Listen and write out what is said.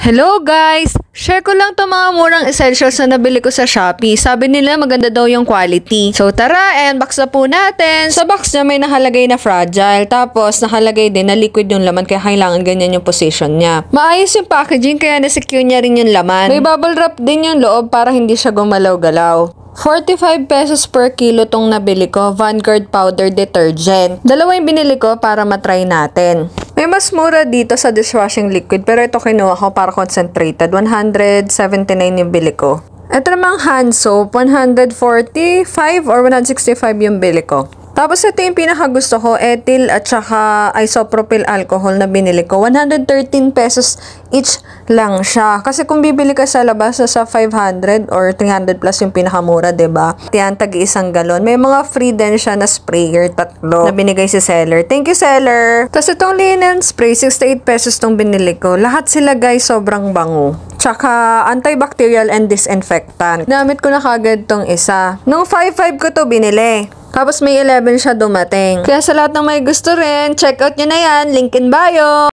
Hello guys! Share ko lang to mga murang essentials na nabili ko sa Shopee. Sabi nila maganda daw yung quality. So tara, unbox na po natin. Sa box niya may nakalagay na fragile. Tapos nakalagay din na liquid yung laman kaya kailangan ganyan yung position niya. Maayos yung packaging kaya na-secure niya rin yung laman. May bubble wrap din yung loob para hindi siya gumalaw-galaw. 45 pesos per kilo tong nabili ko, Vanguard powder detergent. Dalawa yung binili ko para matry natin. May mas mura dito sa dishwashing liquid pero ito kinuha ko para concentrated. 179 yung bili ko. Ito namang hand soap, 145 or 165 yung bili ko. Tapos ito yung pinakagusto ko, ethyl at saka isopropyl alcohol na binili ko. 113 pesos each lang siya. Kasi kung bibili ka sa labas sa 500 or 300 plus yung pinakamura, diba? Yan, tag-1 galon. May mga free din siya na sprayer, 3 na binigay si seller. Thank you, seller! Tapos itong linen spray, 68 pesos tong binili ko. Lahat sila guys, sobrang bango. Tsaka antibacterial and disinfectant. Namit ko na kagad tong isa. Nung 5.5 ko to binili. Tapos may 11 siya dumating. Kaya sa lahat ng may gusto rin, check out nyo na yan. Link in bio!